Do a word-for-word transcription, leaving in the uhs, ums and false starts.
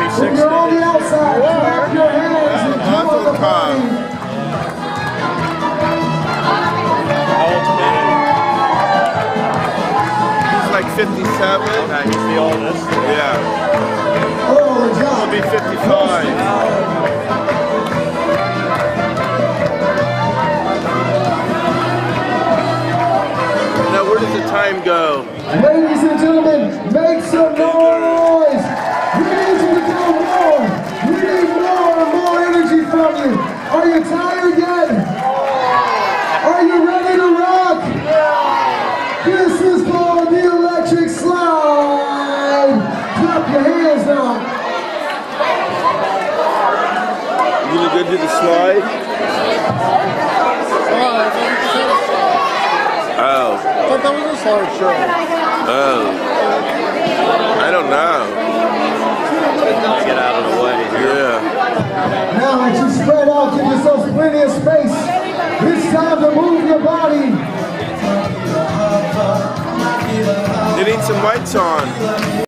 If you're on the outside, clap your hands and come on the body. He's like fifty-seven. Okay, he's the oldest. Yeah. Oh, John. He'll be fifty-five. Now, where does the time go? Ladies and gentlemen, make some noise! We need you to do more! We need more and more energy from you! Are you tired yet? Are you ready to rock? This is called the Electric Slide! Clap your hands now! You gonna go do the slide? Oh. I thought that was a slide show. Oh. I don't know. Get out of the way. Yeah. Now that you spread out, give yourselves plenty of space. It's time to move your body. They need some lights on.